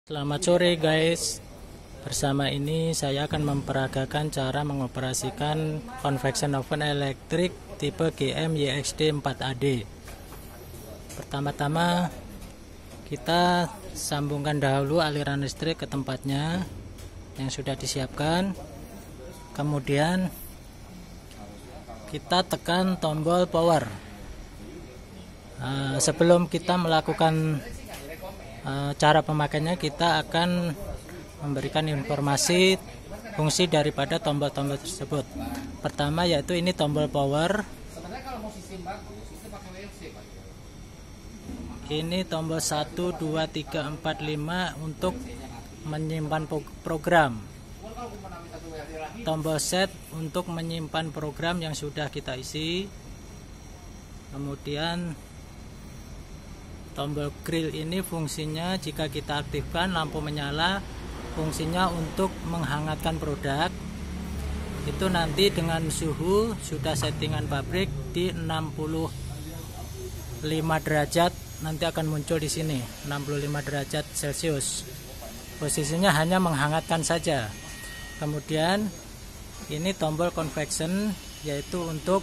Selamat sore guys. Bersama ini saya akan memperagakan cara mengoperasikan convection oven elektrik tipe GM YXD 4AD. Pertama-tama kita sambungkan dahulu aliran listrik ke tempatnya yang sudah disiapkan. Kemudian kita tekan tombol power. Sebelum kita melakukan cara pemakainya, kita akan memberikan informasi fungsi daripada tombol-tombol tersebut. Pertama yaitu ini tombol power. Ini tombol 1, 2, 3, 4, 5 untuk menyimpan program. Tombol set untuk menyimpan program yang sudah kita isi. Kemudian tombol grill ini fungsinya jika kita aktifkan lampu menyala, fungsinya untuk menghangatkan produk. Itu nanti dengan suhu sudah settingan pabrik di 65 derajat, nanti akan muncul di sini 65 derajat Celcius. Posisinya hanya menghangatkan saja. Kemudian ini tombol convection, yaitu untuk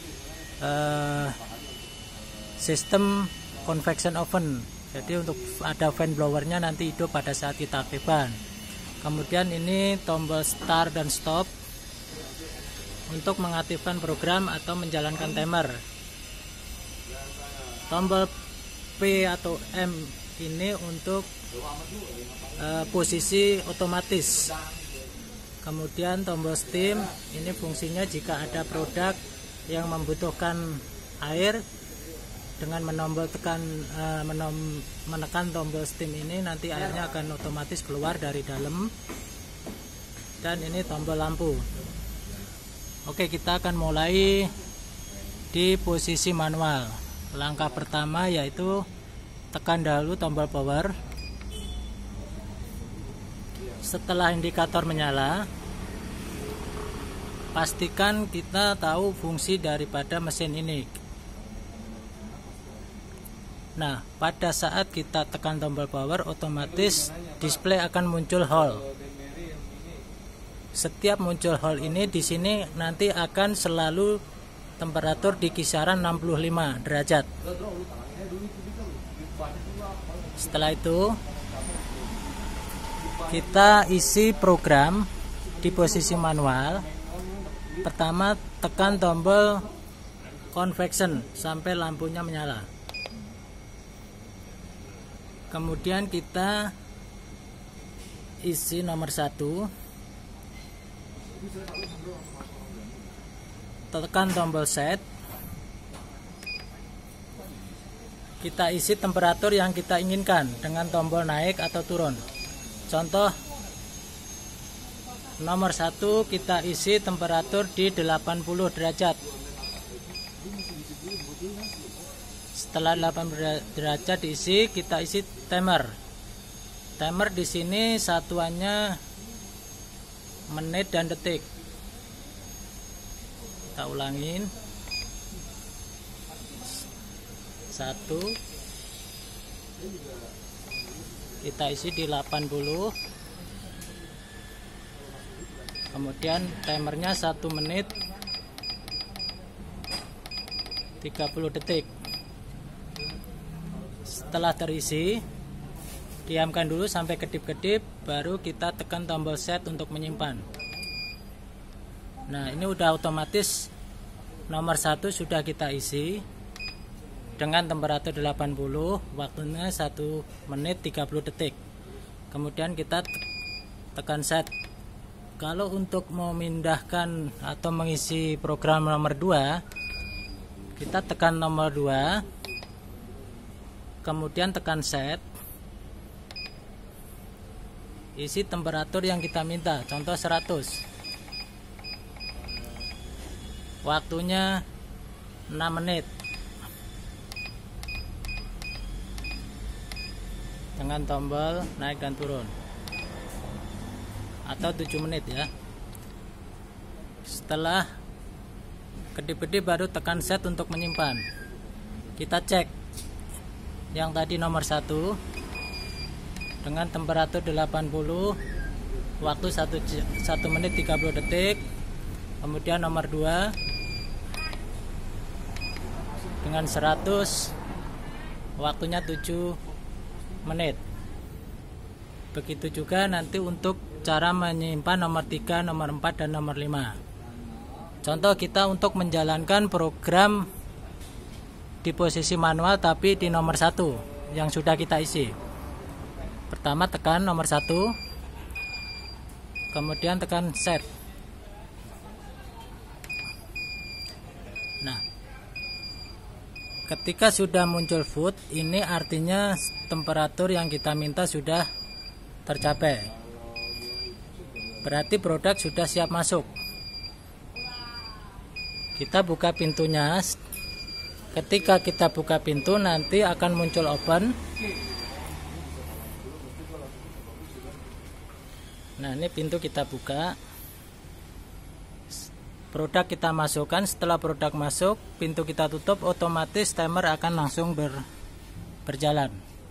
sistem convection oven. Jadi untuk ada fan blowernya nanti hidup pada saat kita aktifkan. Kemudian ini tombol start dan stop untuk mengaktifkan program atau menjalankan timer. Tombol P atau M ini untuk posisi otomatis. Kemudian tombol steam ini fungsinya jika ada produk yang membutuhkan air, dengan menekan tombol steam ini nanti airnya akan otomatis keluar dari dalam. Dan ini tombol lampu. Oke, kita akan mulai di posisi manual. Langkah pertama yaitu tekan dahulu tombol power. Setelah indikator menyala, pastikan kita tahu fungsi daripada mesin ini. Nah, pada saat kita tekan tombol power, otomatis display akan muncul hall. Setiap muncul hall ini di sini nanti akan selalu temperatur di kisaran 65 derajat. Setelah itu kita isi program di posisi manual. Pertama tekan tombol convection sampai lampunya menyala. Kemudian kita isi nomor 1, tekan tombol set, kita isi temperatur yang kita inginkan dengan tombol naik atau turun. Contoh nomor 1 kita isi temperatur di 80 derajat. Setelah 80 derajat diisi, kita isi timer. Timer di sini satuannya menit dan detik. Kita ulangin. 1. Kita isi di 80. Kemudian timernya 1 menit 30 detik. Setelah terisi, diamkan dulu sampai kedip-kedip, baru kita tekan tombol set untuk menyimpan. Nah, ini udah otomatis nomor 1 sudah kita isi dengan temperatur 80, waktunya 1 menit 30 detik. Kemudian kita tekan set. Kalau untuk memindahkan atau mengisi program nomor 2, kita tekan nomor 2, kemudian tekan set, isi temperatur yang kita minta, contoh 100, waktunya 6 menit dengan tombol naik dan turun, atau 7 menit ya. Setelah kedip-kedip baru tekan set untuk menyimpan. Kita cek yang tadi nomor 1, dengan temperatur 80, waktu 1 menit 30 detik. Kemudian nomor 2 dengan 100, waktunya 7 menit. Begitu juga nanti untuk cara menyimpan nomor 3, nomor 4, dan nomor 5. Contoh kita untuk menjalankan program di posisi manual tapi di nomor 1 yang sudah kita isi. Pertama tekan nomor 1, kemudian tekan set. Nah, ketika sudah muncul food, ini artinya temperatur yang kita minta sudah tercapai. Berarti produk sudah siap masuk. Kita buka pintunya. Ketika kita buka pintu, nanti akan muncul open. Nah, ini pintu kita buka. Produk kita masukkan. Setelah produk masuk, pintu kita tutup, otomatis timer akan langsung berjalan.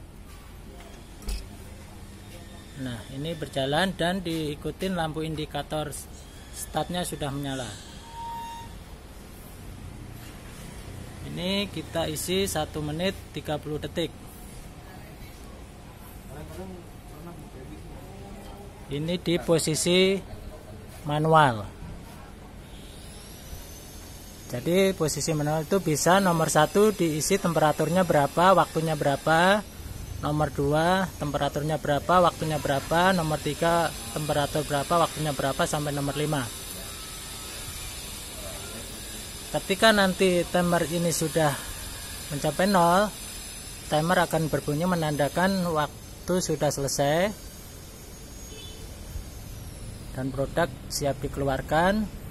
Nah, ini berjalan dan diikutin lampu indikator startnya sudah menyala. Ini kita isi 1 menit 30 detik. Ini di posisi manual. Jadi posisi manual itu bisa nomor 1 diisi temperaturnya berapa, waktunya berapa. Nomor 2 temperaturnya berapa, waktunya berapa. Nomor 3 temperatur berapa, waktunya berapa, sampai nomor 5. Ketika nanti timer ini sudah mencapai 0, timer akan berbunyi menandakan waktu sudah selesai dan produk siap dikeluarkan.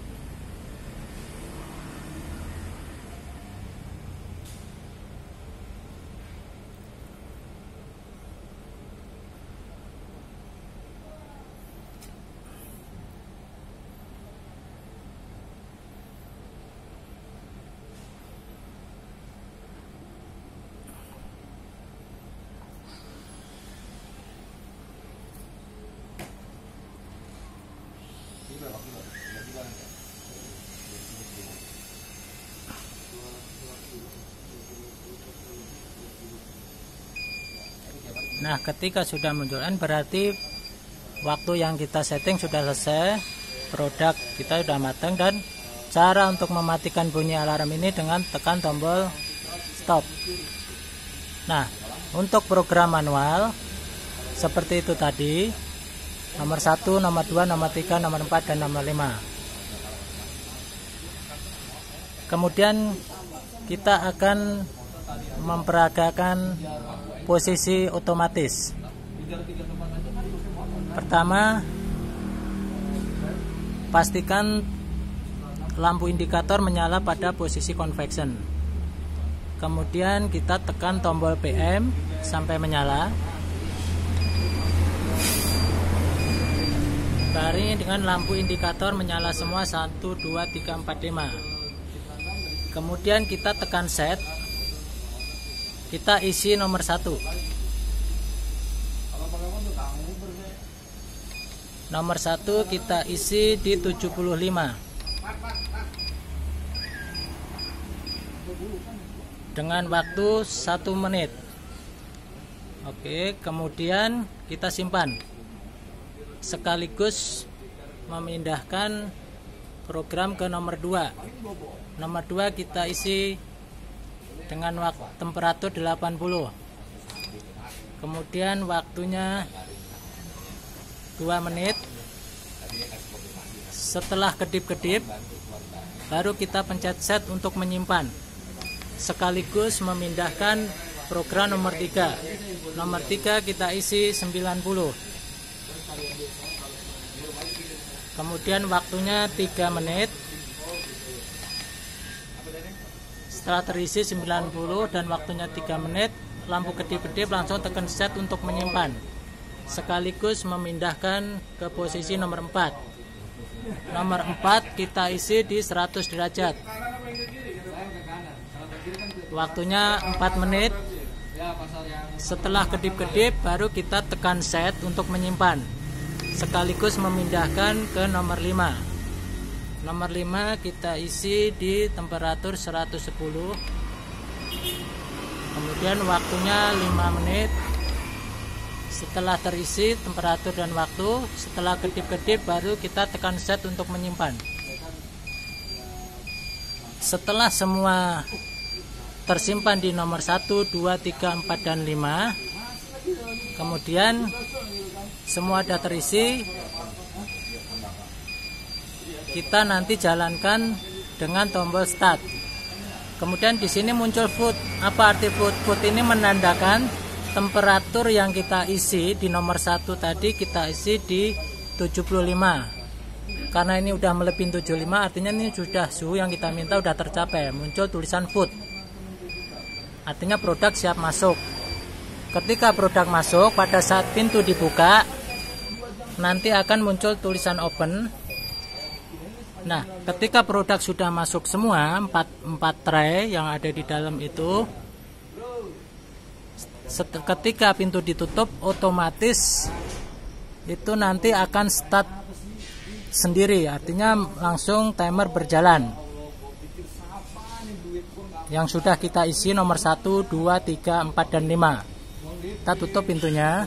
Nah, ketika sudah munculkan berarti waktu yang kita setting sudah selesai, produk kita sudah matang. Dan cara untuk mematikan bunyi alarm ini dengan tekan tombol stop. Nah, untuk program manual seperti itu tadi, nomor 1, nomor 2, nomor 3, nomor 4, dan nomor 5. Kemudian kita akan memperagakan posisi otomatis. Pertama, pastikan lampu indikator menyala pada posisi convection. Kemudian kita tekan tombol PM sampai menyala. Barengi dengan lampu indikator menyala semua 1, 2, 3, 4, 5. Kemudian kita tekan set. Kita isi nomor 1. Nomor 1 kita isi di 75 dengan waktu 1 menit. Oke, kemudian kita simpan sekaligus memindahkan program ke nomor 2. Nomor 2 kita isi dengan waktu temperatur 80. Kemudian waktunya 2 menit. Setelah kedip-kedip, baru kita pencet set untuk menyimpan, sekaligus memindahkan program nomor 3. Nomor 3 kita isi 90. Kemudian waktunya 3 menit. Setelah terisi 90 dan waktunya 3 menit, lampu kedip-kedip, langsung tekan set untuk menyimpan, sekaligus memindahkan ke posisi nomor 4. Nomor 4 kita isi di 100 derajat. Waktunya 4 menit. Setelah kedip-kedip baru kita tekan set untuk menyimpan, sekaligus memindahkan ke nomor 5. Nomor 5 kita isi di temperatur 110. Kemudian waktunya 5 menit. Setelah terisi temperatur dan waktu, setelah kedip-kedip baru kita tekan set untuk menyimpan. Setelah semua tersimpan di nomor 1, 2, 3, 4, dan 5, kemudian semua sudah terisi, kita nanti jalankan dengan tombol start. Kemudian di sini muncul food. Apa arti food? Food ini menandakan temperatur yang kita isi di nomor 1 tadi kita isi di 75. Karena ini udah melebihi 75, artinya ini sudah suhu yang kita minta udah tercapai. Muncul tulisan food, artinya produk siap masuk. Ketika produk masuk, pada saat pintu dibuka nanti akan muncul tulisan open. Nah, ketika produk sudah masuk semua 4 tray yang ada di dalam itu, ketika pintu ditutup otomatis itu nanti akan start sendiri, artinya langsung timer berjalan. Yang sudah kita isi nomor 1, 2, 3, 4, dan 5. Kita tutup pintunya.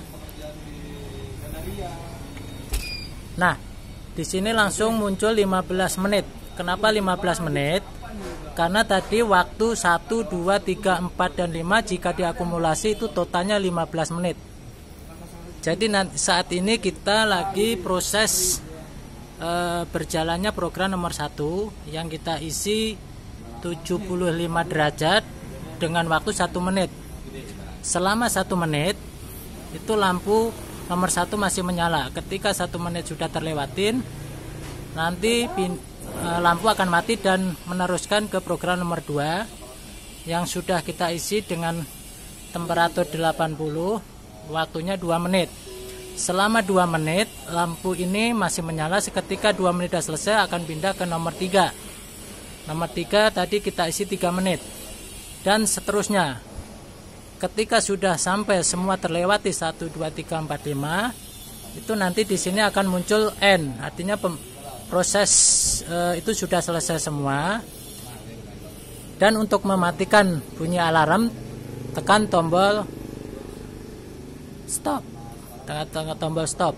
Nah, di sini langsung muncul 15 menit. Kenapa 15 menit? Karena tadi waktu 1, 2, 3, 4, dan 5 jika diakumulasi itu totalnya 15 menit. Jadi saat ini kita lagi proses berjalannya program nomor 1 yang kita isi 75 derajat dengan waktu 1 menit. Selama 1 menit itu lampu nomor 1 masih menyala. Ketika 1 menit sudah terlewatin, nanti lampu akan mati dan meneruskan ke program nomor 2 yang sudah kita isi dengan temperatur 80, waktunya 2 menit. Selama 2 menit lampu ini masih menyala. Seketika 2 menit sudah selesai akan pindah ke nomor 3. Nomor 3 tadi kita isi 3 menit. Dan seterusnya. Ketika sudah sampai semua terlewati 1, 2, 3, 4, 5, itu nanti di sini akan muncul N, artinya proses itu sudah selesai semua. Dan untuk mematikan bunyi alarm, tekan tombol stop. Tekan tombol stop.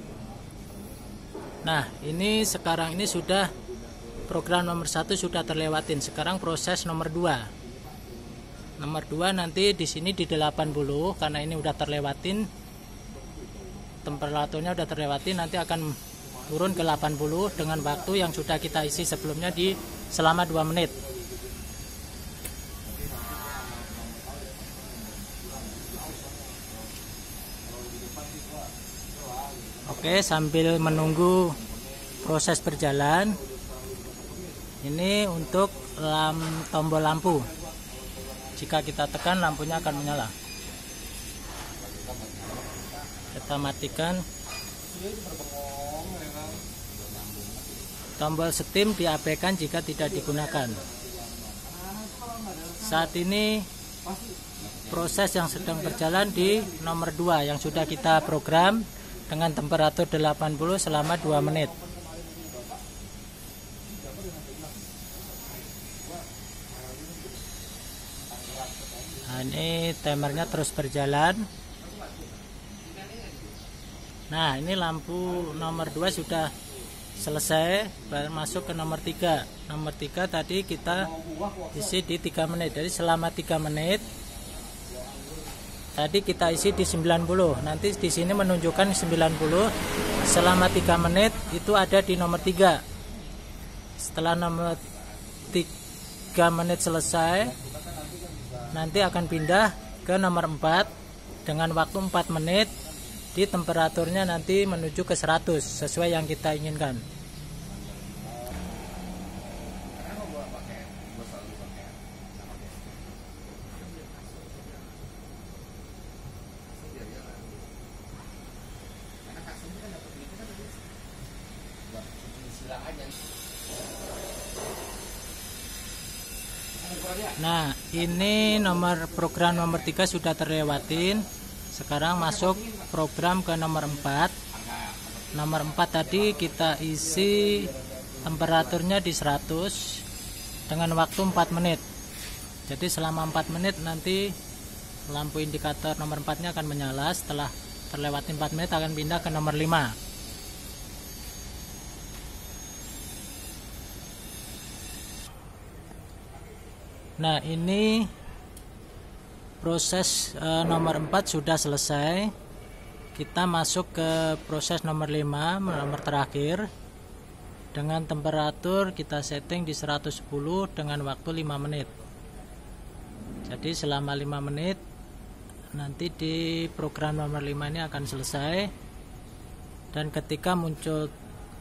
Nah, ini sekarang ini sudah program nomor 1 sudah terlewatin. Sekarang proses nomor 2. Nomor 2 nanti di sini di 80 karena ini udah terlewatin. Temperaturnya udah terlewatin, nanti akan turun ke 80 dengan waktu yang sudah kita isi sebelumnya di selama 2 menit. Oke, sambil menunggu proses berjalan, ini untuk tombol lampu. Jika kita tekan, lampunya akan menyala. Kita matikan. Tombol steam diabaikan jika tidak digunakan. Saat ini proses yang sedang berjalan di nomor 2 yang sudah kita program dengan temperatur 80 selama 2 menit. Nah, ini timernya terus berjalan. Nah, ini lampu nomor 2 sudah selesai, baru masuk ke nomor 3. Nomor 3 tadi kita isi di 3 menit. Jadi selama 3 menit tadi kita isi di 90. Nanti di sini menunjukkan 90. Selama 3 menit itu ada di nomor 3. Setelah nomor 3 menit selesai, nanti akan pindah ke nomor 4 dengan waktu 4 menit. Di temperaturnya nanti menuju ke 100 sesuai yang kita inginkan. Nah, ini program nomor 3 sudah terlewatin. Sekarang masuk program ke nomor 4. Nomor 4 tadi kita isi temperaturnya di 100 dengan waktu 4 menit. Jadi selama 4 menit nanti lampu indikator nomor 4-nya akan menyala. Setelah terlewati 4 menit akan pindah ke nomor 5. Nah, ini proses nomor 4 sudah selesai. Kita masuk ke proses nomor 5, nomor terakhir. Dengan temperatur kita setting di 110 dengan waktu 5 menit. Jadi selama 5 menit nanti di program nomor 5 ini akan selesai. Dan ketika muncul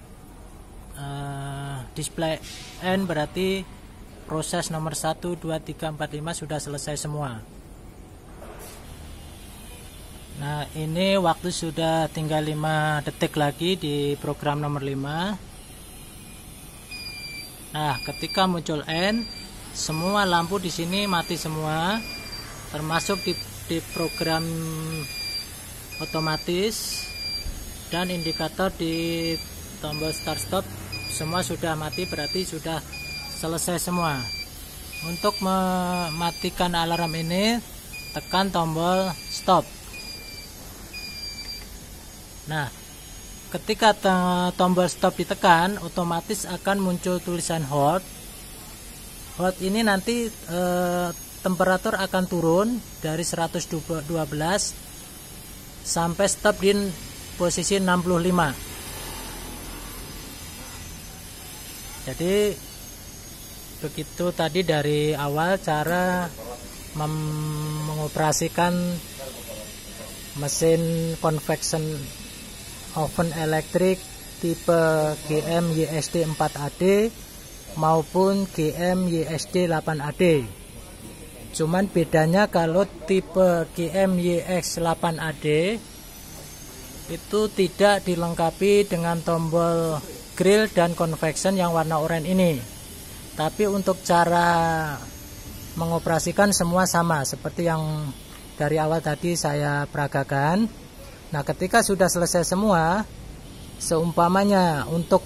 display N berarti proses nomor 1, 2, 3, 4, 5 sudah selesai semua. Nah, ini waktu sudah tinggal 5 detik lagi di program nomor 5. Nah, ketika muncul N, semua lampu di sini mati semua, termasuk di program otomatis dan indikator di tombol start stop semua sudah mati, berarti sudah selesai semua. Untuk mematikan alarm ini, tekan tombol stop. Nah, ketika tombol stop ditekan, otomatis akan muncul tulisan hold. Hold ini nanti temperatur akan turun dari 112 sampai stop di posisi 65. Jadi begitu tadi dari awal cara mengoperasikan mesin convection oven elektrik tipe GM YSD 4AD maupun GM YSD 8AD. Cuman bedanya kalau tipe GM YX 8AD itu tidak dilengkapi dengan tombol grill dan convection yang warna oranye ini. Tapi untuk cara mengoperasikan semua sama seperti yang dari awal tadi saya peragakan. Nah, ketika sudah selesai semua, seumpamanya untuk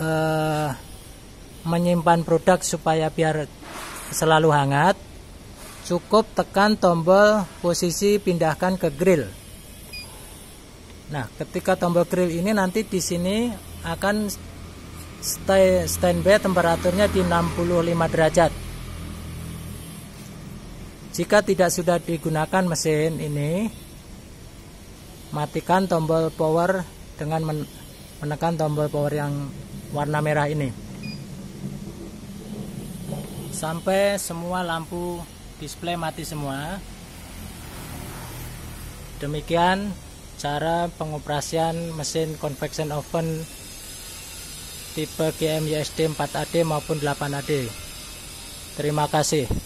menyimpan produk supaya biar selalu hangat, cukup tekan tombol posisi pindahkan ke grill. Nah, ketika tombol grill ini nanti di sini akan standby temperaturnya di 65 derajat. Jika tidak sudah digunakan mesin ini, matikan tombol power dengan menekan tombol power yang warna merah ini sampai semua lampu display mati semua. Demikian cara pengoperasian mesin convection oven tipe GM YSD 4AD maupun 8AD. Terima kasih.